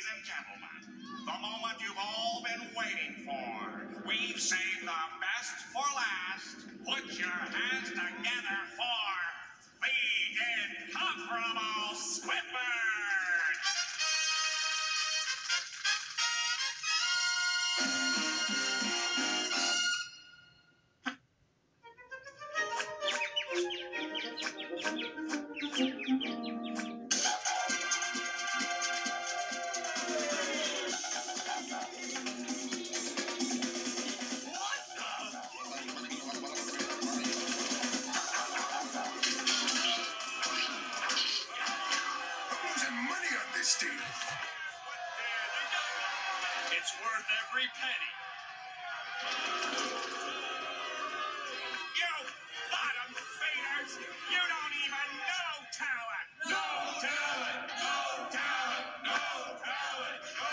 and gentlemen, the moment you've all been waiting for. We've saved the best for last. Put your hands together for the incomparable Squidward! It's worth every penny. You bottom feeders! You don't even know talent! No talent! No talent! No talent! No